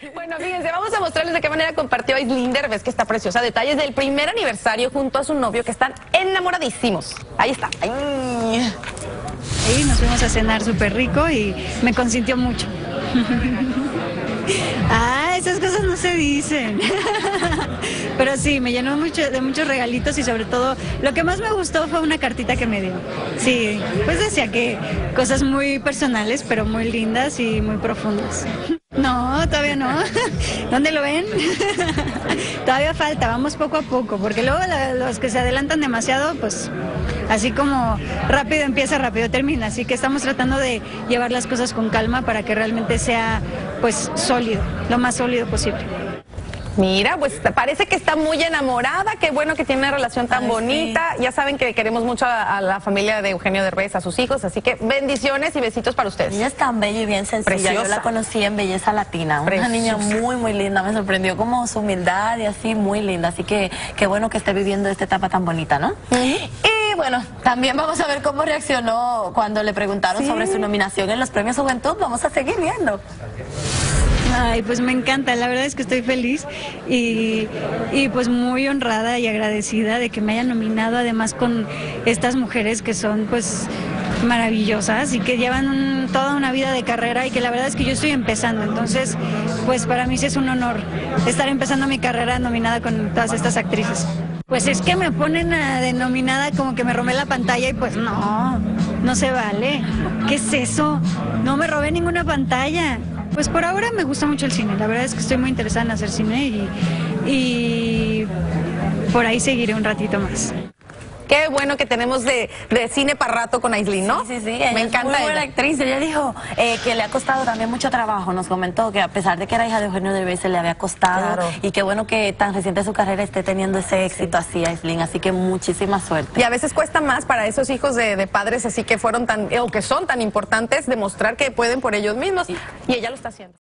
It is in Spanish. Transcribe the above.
Bueno, fíjense, vamos a mostrarles de qué manera compartió Aislinn Derbez, que está preciosa. Detalles del primer aniversario junto a su novio, que están enamoradísimos. Ahí está. Ay. Y nos fuimos a cenar súper rico y me consintió mucho. Ah, esas cosas no se dicen. Pero sí, me llenó de muchos regalitos y sobre todo lo que más me gustó fue una cartita que me dio. Sí, pues decía que cosas muy personales, pero muy lindas y muy profundas. No, todavía no. ¿Dónde lo ven? Todavía falta, vamos poco a poco, porque luego los que se adelantan demasiado, pues así como rápido empieza, rápido termina. Así que estamos tratando de llevar las cosas con calma para que realmente sea pues sólido, lo más sólido posible. Mira, pues parece que está muy enamorada, qué bueno que tiene una relación tan bonita. Sí. Ya saben que queremos mucho a la familia de Eugenio Derbez, a sus hijos, así que bendiciones y besitos para ustedes. Ella es tan bella y bien sencilla. Preciosa. Yo la conocí en Belleza Latina, una niña muy, muy linda, me sorprendió como su humildad y así, muy linda. Así que qué bueno que esté viviendo esta etapa tan bonita, ¿no? Y bueno, también vamos a ver cómo reaccionó cuando le preguntaron sobre su nominación en los Premios Juventud. Vamos a seguir viendo. Ay, pues me encanta, la verdad es que estoy feliz y pues muy honrada y agradecida de que me hayan nominado, además con estas mujeres que son pues maravillosas y que llevan toda una vida de carrera y que la verdad es que yo estoy empezando, entonces pues para mí sí es un honor estar empezando mi carrera nominada con todas estas actrices. Pues es que me ponen de nominada como que me robé la pantalla y pues no se vale. ¿Qué es eso? No me robé ninguna pantalla. Pues por ahora me gusta mucho el cine, la verdad es que estoy muy interesada en hacer cine y por ahí seguiré un ratito más. Qué bueno que tenemos de cine para rato con Aislinn, ¿no? Sí, me encanta. Es muy buena actriz. Ella dijo que le ha costado también mucho trabajo. Nos comentó que a pesar de que era hija de Eugenio Derbez, se le había costado. Claro. Y qué bueno que tan reciente su carrera esté teniendo ese éxito así, Aislinn. Así que muchísima suerte. Y a veces cuesta más para esos hijos de padres así que fueron o que son tan importantes demostrar que pueden por ellos mismos. Y ella lo está haciendo.